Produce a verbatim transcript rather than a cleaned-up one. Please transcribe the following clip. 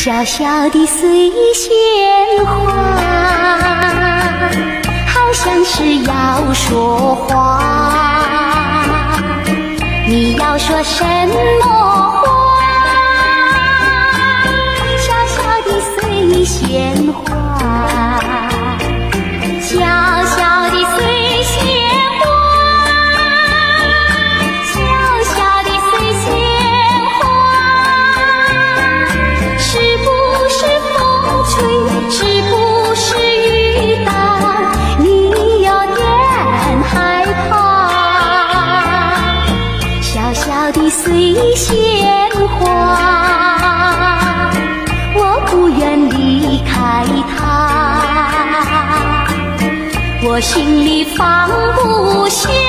小小的水仙花，好像是要说话，你要说什么话？小小的水仙花，小小的水仙花，小小的水仙花，是不是风吹，是不是雨打，你有点害怕。小小的水仙花，我不愿离开它，我心里放不下。